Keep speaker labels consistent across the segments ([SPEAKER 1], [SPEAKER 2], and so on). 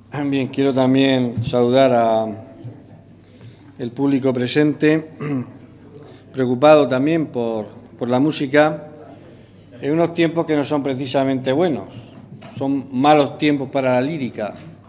[SPEAKER 1] Bien, quiero también saludar al público presente, preocupado también por la música, en unos tiempos que no son precisamente buenos. Son malos tiempos para la lírica,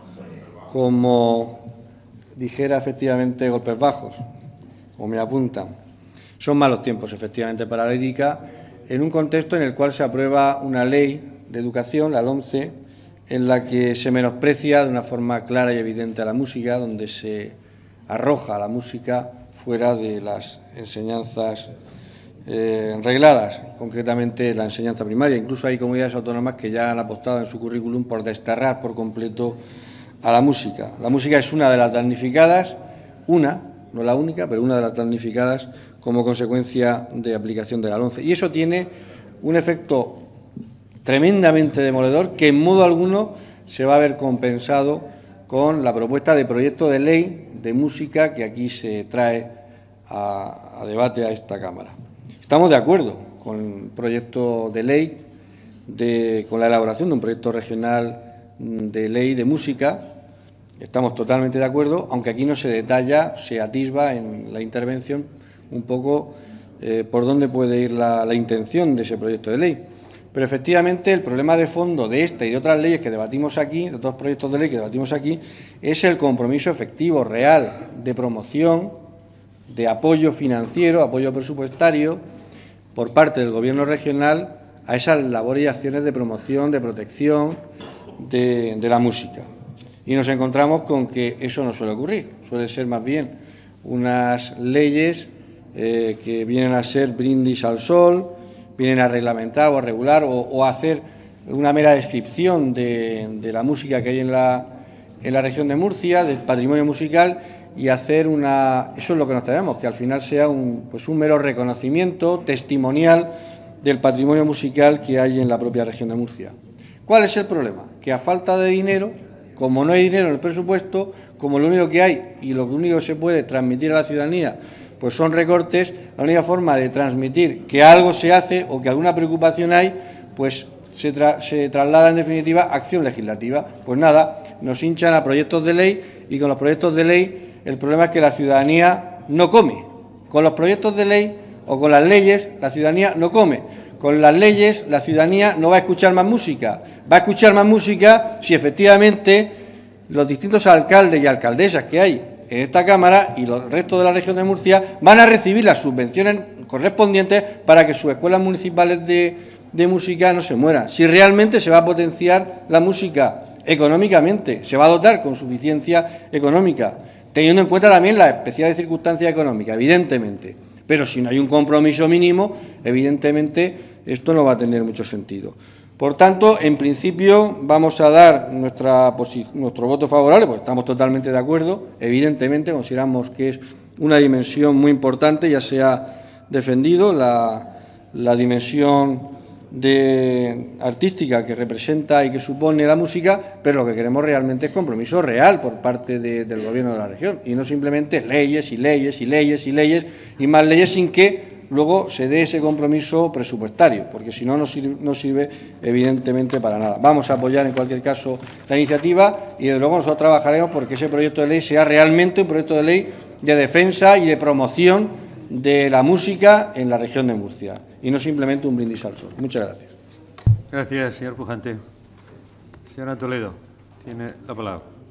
[SPEAKER 1] como dijera efectivamente Golpes Bajos, o me apuntan. Son malos tiempos efectivamente para la lírica, en un contexto en el cual se aprueba una ley de educación, la LOMCE, en la que se menosprecia de una forma clara y evidente a la música, donde se arroja a la música fuera de las enseñanzas regladas, concretamente la enseñanza primaria. Incluso hay comunidades autónomas que ya han apostado en su currículum por desterrar por completo a la música. La música es una de las damnificadas, no la única, pero una de las damnificadas como consecuencia de aplicación de la LOMCE. Y eso tiene un efecto tremendamente demoledor que en modo alguno se va a ver compensado con la propuesta de proyecto de ley de música que aquí se trae a debate a esta Cámara. Estamos de acuerdo con el proyecto de ley, con la elaboración de un proyecto regional de ley de música. Estamos totalmente de acuerdo, aunque aquí no se detalla, se atisba en la intervención un poco por dónde puede ir la intención de ese proyecto de ley. Pero efectivamente el problema de fondo de esta y de otras leyes que debatimos aquí, de otros proyectos de ley que debatimos aquí, es el compromiso efectivo, real, de promoción, de apoyo financiero, apoyo presupuestario, por parte del Gobierno regional a esas labores y acciones de promoción, de protección de la música. Y nos encontramos con que eso no suele ocurrir, suele ser más bien unas leyes que vienen a ser brindis al sol, vienen a reglamentar o a regular o a hacer una mera descripción de la música que hay en la región de Murcia, del patrimonio musical, y hacer eso es lo que nos tememos, que al final sea un mero reconocimiento testimonial del patrimonio musical que hay en la propia región de Murcia. ¿Cuál es el problema? Que a falta de dinero, como no hay dinero en el presupuesto, como lo único que hay y lo único que se puede transmitir a la ciudadanía pues son recortes, la única forma de transmitir que algo se hace o que alguna preocupación hay, pues se traslada en definitiva a acción legislativa. Pues nada, nos hinchan a proyectos de ley y con los proyectos de ley el problema es que la ciudadanía no come. Con los proyectos de ley o con las leyes la ciudadanía no come. Con las leyes la ciudadanía no va a escuchar más música. Va a escuchar más música si efectivamente los distintos alcaldes y alcaldesas que hay en esta Cámara y los restos de la región de Murcia van a recibir las subvenciones correspondientes para que sus escuelas municipales de música no se mueran. Si realmente se va a potenciar la música económicamente, se va a dotar con suficiencia económica, teniendo en cuenta también las especiales circunstancias económicas, evidentemente. Pero si no hay un compromiso mínimo, evidentemente esto no va a tener mucho sentido. Por tanto, en principio vamos a dar nuestro voto favorable, porque estamos totalmente de acuerdo. Evidentemente consideramos que es una dimensión muy importante, ya se ha defendido la dimensión artística que representa y que supone la música, pero lo que queremos realmente es compromiso real por parte del Gobierno de la región y no simplemente leyes y leyes y leyes y leyes y más leyes sin que luego se dé ese compromiso presupuestario, porque si no, no sirve evidentemente para nada. Vamos a apoyar en cualquier caso la iniciativa y desde luego nosotros trabajaremos porque ese proyecto de ley sea realmente un proyecto de ley de defensa y de promoción de la música en la región de Murcia y no simplemente un brindis al sol. Muchas gracias.
[SPEAKER 2] Gracias, señor Pujante. Señora Toledo, tiene la palabra.